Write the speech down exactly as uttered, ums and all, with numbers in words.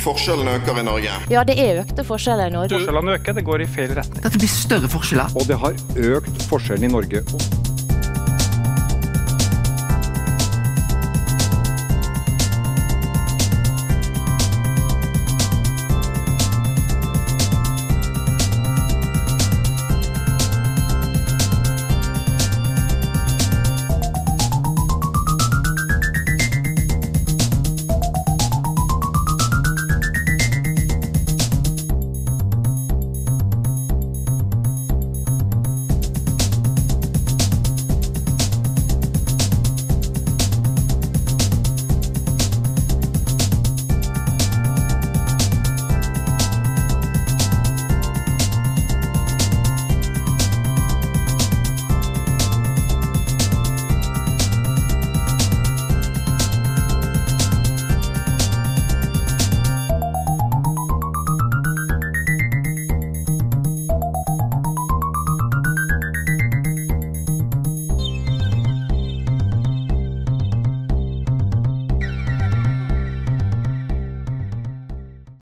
Forskjellene øker i Norge. Ja, det er økte forskjeller i Norge. Forskjellene øker, det går i feil retning. Dette blir større forskjeller. Og det har økt forskjellen i Norge.